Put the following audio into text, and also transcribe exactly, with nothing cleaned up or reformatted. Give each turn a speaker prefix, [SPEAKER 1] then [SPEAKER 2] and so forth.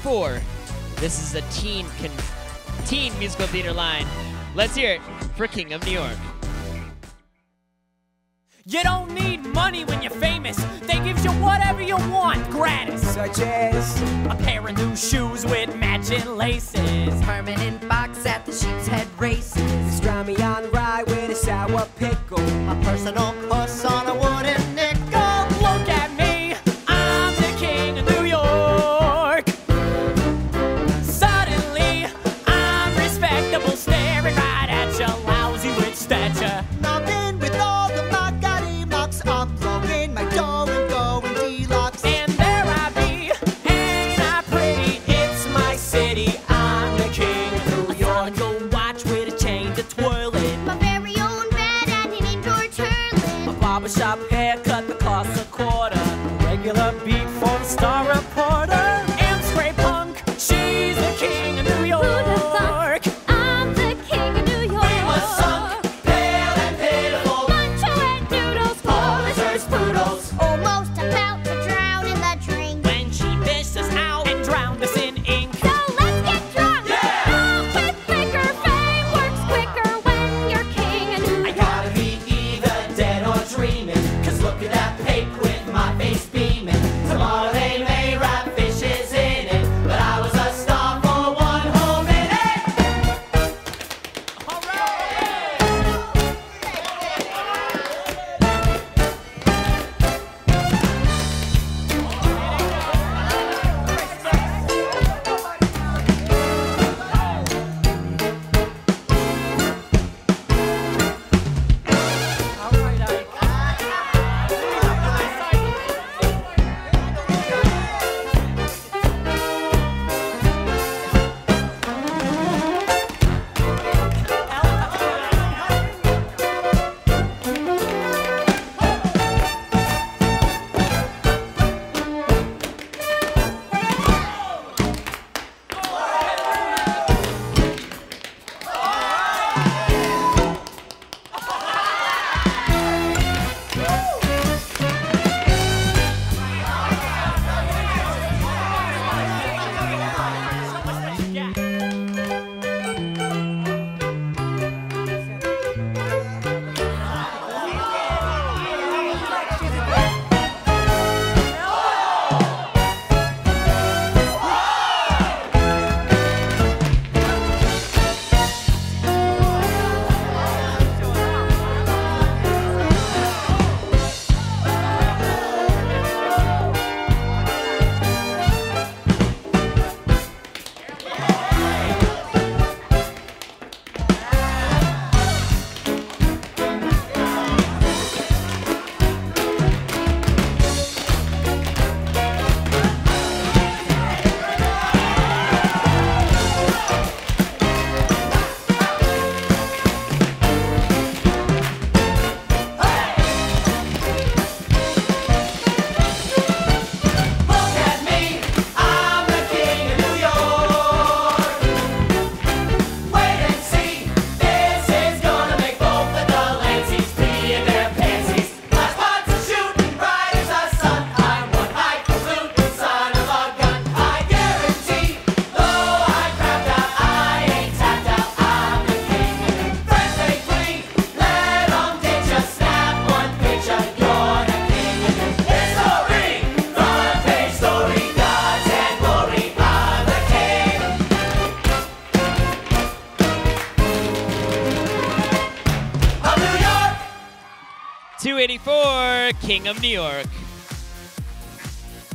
[SPEAKER 1] eighty-four. This is a teen, con teen musical theater line. Let's hear it for King of New York.
[SPEAKER 2] You don't need money when you're famous. They give you whatever you want, gratis.
[SPEAKER 3] Such as
[SPEAKER 2] a pair of new shoes with matching laces,
[SPEAKER 4] permanent box at the Sheep's Head races,
[SPEAKER 3] pastrami on rye with a sour pickle,
[SPEAKER 4] a personal puss on a wooden nickel.
[SPEAKER 2] Look at me, I'm the king of New York. Suddenly, I'm respectable, staring right at you, lousy with stature.
[SPEAKER 4] Nothing with all the Macari mocks, I'm blowing my dough and going deluxe.
[SPEAKER 2] And there I be, hanging out pretty, it's my city, I'm the king of New York. A gold watch with a chain to twirl it,
[SPEAKER 5] my very own bed and an indoor turlet,
[SPEAKER 2] a barbershop haircut that costs a quarter, regular beat for the Star Reporter. Am Spray Punk, she's the king of New York.
[SPEAKER 5] I'm the king of New York.
[SPEAKER 2] We were sunk, pale and pitiful,
[SPEAKER 5] Macho and noodles,
[SPEAKER 2] Polishers, poodles,
[SPEAKER 5] almost about to drown in the drink.
[SPEAKER 2] when she fished us out and drowned us in ink.
[SPEAKER 5] So let's get drunk. Off with liquor, fame works quicker when you're king of New
[SPEAKER 2] I
[SPEAKER 5] York.
[SPEAKER 2] gotta be either dead or dreaming, cause look at that paper with my face beaming. Tomorrow they may wrap fishes in it, but I was a star for one whole minute. All
[SPEAKER 1] two eighty-four, King of New York.